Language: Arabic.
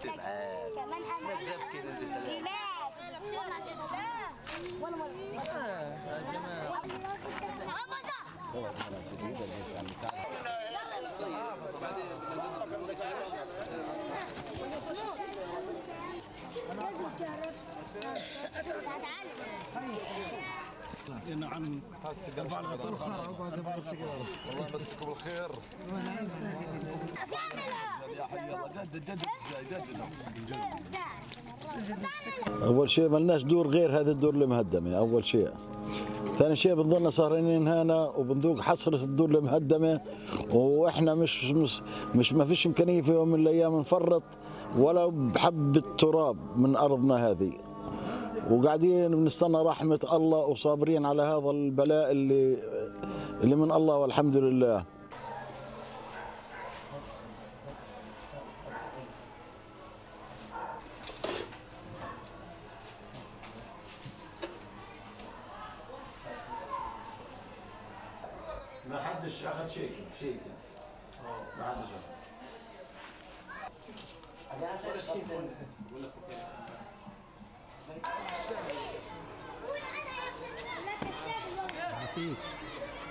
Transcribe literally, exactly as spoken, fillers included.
كمان انا تبكي انت وانا نعم الله يمسكم بالخير. يا حي الله جدد جدد جدد. اول شيء ملناش دور غير هذه الدور المهدمه اول شيء. ثاني شيء بنظلنا سهرانين هنا وبنذوق حسرة الدور المهدمه، واحنا مش مش, مش ما فيش امكانيه في يوم من الايام نفرط ولا بحبه تراب من ارضنا هذه، وقاعدين بنستنى رحمه الله وصابرين على هذا البلاء اللي اللي من الله والحمد لله. ما حدش اخذ شيء شيء ما حدش اخذ.